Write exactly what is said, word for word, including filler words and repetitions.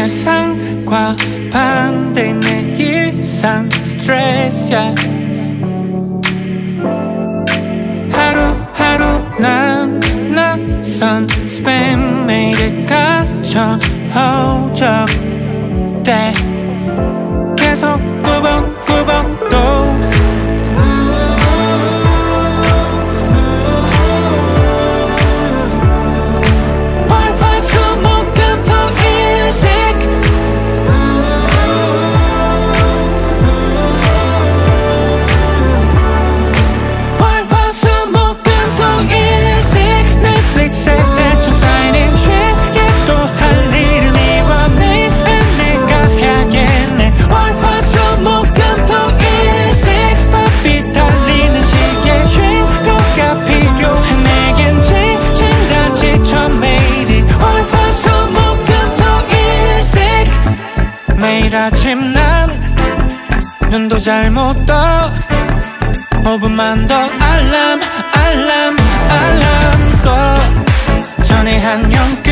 예상과 반대인 내 일상 스트레스야. 하루하루 난 낯선 스팸 메일에 갇혀 허우적대. 계속 꾸벅꾸벅 또 매일 아침 난 눈도 잘 못 떠. 오 분만 더 알람 알람 알람 꺼 전에 안녕